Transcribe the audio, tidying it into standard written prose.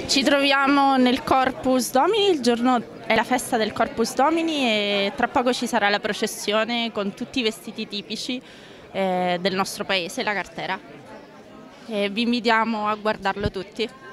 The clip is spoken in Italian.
Ci troviamo nel Corpus Domini, il giorno è la festa del Corpus Domini e tra poco ci sarà la processione con tutti i vestiti tipici del nostro paese, la cartera. E vi invitiamo a guardarlo tutti.